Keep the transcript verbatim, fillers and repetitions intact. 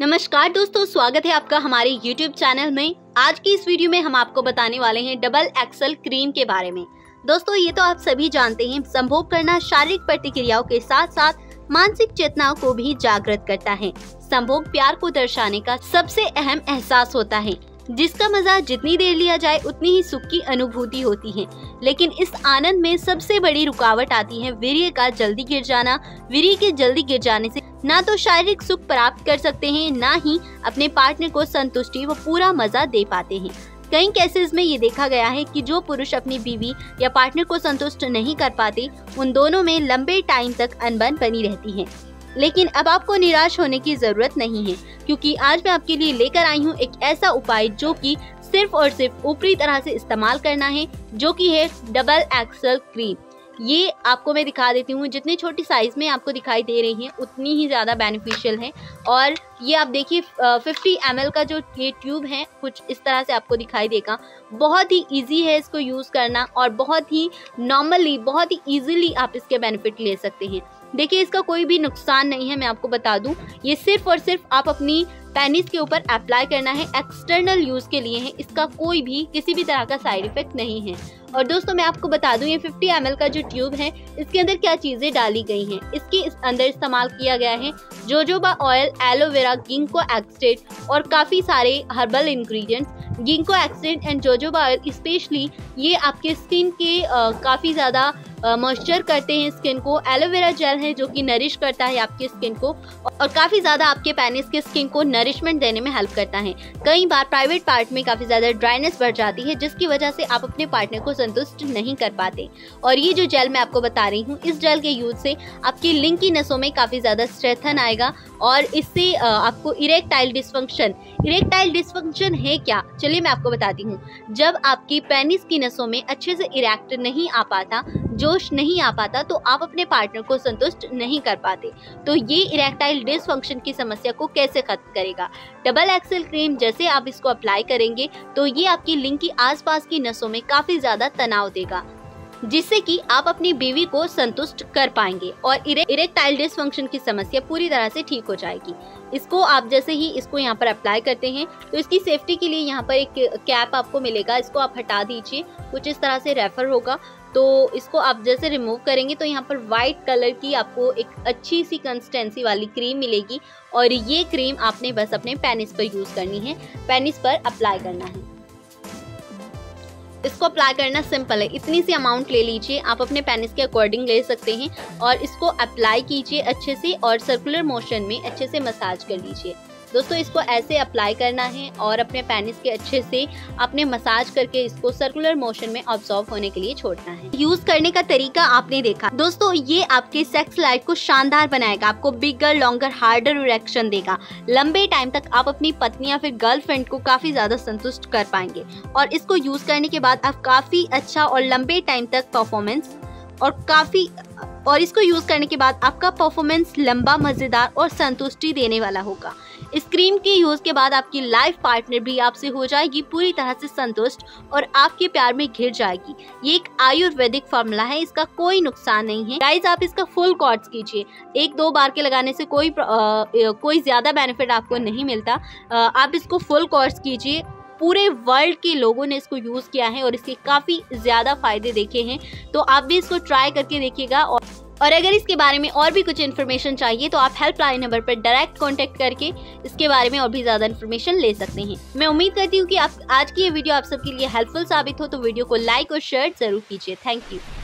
नमस्कार दोस्तों, स्वागत है आपका हमारे यूट्यूब चैनल में। आज की इस वीडियो में हम आपको बताने वाले हैं डबल एक्सेल क्रीम के बारे में। दोस्तों, ये तो आप सभी जानते हैं, संभोग करना शारीरिक प्रतिक्रियाओं के साथ साथ मानसिक चेतनाओं को भी जागृत करता है। संभोग प्यार को दर्शाने का सबसे अहम एहसास होता है, जिसका मजा जितनी देर लिया जाए उतनी ही सुख की अनुभूति होती है। लेकिन इस आनंद में सबसे बड़ी रुकावट आती है वीर्य का जल्दी गिर जाना। वीर्य के जल्दी गिर जाने से ना तो शारीरिक सुख प्राप्त कर सकते हैं, ना ही अपने पार्टनर को संतुष्टि व पूरा मजा दे पाते हैं। कई केसेस में ये देखा गया है कि जो पुरुष अपनी बीवी या पार्टनर को संतुष्ट नहीं कर पाते, उन दोनों में लंबे टाइम तक अनबन बनी रहती है। लेकिन अब आपको निराश होने की जरूरत नहीं है, क्योंकि आज मैं आपके लिए लेकर आई हूँ एक ऐसा उपाय जो कि सिर्फ और सिर्फ ऊपरी तरह से इस्तेमाल करना है, जो कि है डबल एक्सेल क्रीम। ये आपको मैं दिखा देती हूँ, जितनी छोटी साइज में आपको दिखाई दे रही है उतनी ही ज़्यादा बेनिफिशियल है। और ये आप देखिए फिफ्टी एम एल का जो ये ट्यूब है कुछ इस तरह से आपको दिखाई देगा। बहुत ही इजी है इसको यूज़ करना और बहुत ही नॉर्मली बहुत ही इजीली आप इसके बेनिफिट ले सकते हैं। देखिए, इसका कोई भी नुकसान नहीं है, मैं आपको बता दूं। ये सिर्फ और सिर्फ आप अपनी पेनिस के ऊपर अप्लाई करना है, एक्सटर्नल यूज़ के लिए है। इसका कोई भी किसी भी तरह का साइड इफेक्ट नहीं है। और दोस्तों, मैं आपको बता दूं, ये फिफ्टी एम एल का जो ट्यूब है, इसके अंदर क्या चीज़ें डाली गई हैं। इसके इस अंदर इस्तेमाल किया गया है jojoba oil, aloe vera, ginkgo extract और काफ़ी सारे herbal ingredients. Ginkgo extract and jojoba oil specially ये आपके स्किन के काफ़ी ज़्यादा मॉइस्चर करते हैं स्किन को। एलोवेरा जेल है जो कि नरिश करता है आपकी स्किन को और काफ़ी ज़्यादा आपके पेनिस के स्किन को नरिशमेंट देने में हेल्प करता है। कई बार प्राइवेट पार्ट में काफ़ी ज़्यादा ड्राइनेस बढ़ जाती है, जिसकी वजह से आप अपने पार्टनर को संतुष्ट नहीं कर पाते। और ये जो जेल मैं आपको बता रही हूँ, इस जेल के यूज से आपकी लिंग की नसों में काफ़ी ज़्यादा स्ट्रेंथन आएगा और इससे आपको इरेक्टाइल डिसफंक्शन इरेक्टाइल डिसफंक्शन है क्या, चलिए मैं आपको बताती हूँ। जब आपकी पेनिस की नसों में अच्छे से इरेक्ट नहीं आ पाता, जोश नहीं आ पाता, तो आप अपने पार्टनर को संतुष्ट नहीं कर पाते। तो ये इरेक्टाइल डिसफंक्शन की समस्या को कैसे खत्म करेगा? डबल एक्सेल क्रीम जैसे आप इसको अप्लाई करेंगे तो ये आपकी लिंग की आसपास की नसों में काफी ज्यादा तनाव देगा, जिससे कि आप अपनी बीवी को संतुष्ट कर पाएंगे और इरेक्टाइल डिसफंक्शन की समस्या पूरी तरह से ठीक हो जाएगी। इसको आप जैसे ही इसको यहाँ पर अप्लाई करते हैं तो इसकी सेफ्टी के लिए यहाँ पर एक कैप आपको मिलेगा, इसको आप हटा दीजिए। कुछ इस तरह से रेफर होगा, तो इसको आप जैसे रिमूव करेंगे तो यहाँ पर वाइट कलर की आपको एक अच्छी सी कंसिस्टेंसी वाली क्रीम मिलेगी और ये क्रीम आपने बस अपने पेनिस पर यूज़ करनी है, पेनिस पर अप्लाई करना है। इसको अप्लाई करना सिंपल है, इतनी सी अमाउंट ले लीजिए, आप अपने पेनिस के अकॉर्डिंग ले सकते हैं और इसको अप्लाई कीजिए अच्छे से और सर्कुलर मोशन में अच्छे से मसाज कर लीजिए। दोस्तों, इसको ऐसे अप्लाई करना है और अपने पेनिस के अच्छे से आपने मसाज करके इसको सर्कुलर मोशन में ऑब्जॉर्व होने के लिए छोड़ना है। यूज करने का तरीका आपने देखा। दोस्तों, ये आपके सेक्स लाइफ को शानदार बनाएगा, आपको बिगर, लॉन्गर, हार्डर इरेक्शन देगा। लंबे टाइम तक आप अपनी पत्नी या फिर गर्लफ्रेंड को काफी ज्यादा संतुष्ट कर पाएंगे और इसको यूज करने के बाद आप काफी अच्छा और लंबे टाइम तक परफॉर्मेंस और काफी और इसको यूज करने के बाद आपका परफॉर्मेंस लंबा, मजेदार और संतुष्टि देने वाला होगा। इस क्रीम के यूज के बाद आपकी लाइफ पार्टनर भी आपसे हो जाएगी पूरी तरह से संतुष्ट और आपके प्यार में घिर जाएगी। ये एक आयुर्वेदिक फॉर्मूला है, इसका कोई नुकसान नहीं है। गाइस, आप इसका फुल कोर्स कीजिए, एक दो बार के लगाने से कोई आ, कोई ज्यादा बेनिफिट आपको नहीं मिलता। आ, आप इसको फुल कोर्स कीजिए। पूरे वर्ल्ड के लोगों ने इसको यूज़ किया है और इसके काफ़ी ज़्यादा फायदे देखे हैं, तो आप भी इसको ट्राई करके देखिएगा। और और अगर इसके बारे में और भी कुछ इन्फॉर्मेशन चाहिए तो आप हेल्पलाइन नंबर पर डायरेक्ट कांटेक्ट करके इसके बारे में और भी ज़्यादा इन्फॉर्मेशन ले सकते हैं। मैं उम्मीद करती हूँ कि आप आज की ये वीडियो आप सबके लिए हेल्पफुल साबित हो, तो वीडियो को लाइक और शेयर जरूर कीजिए। Thank you.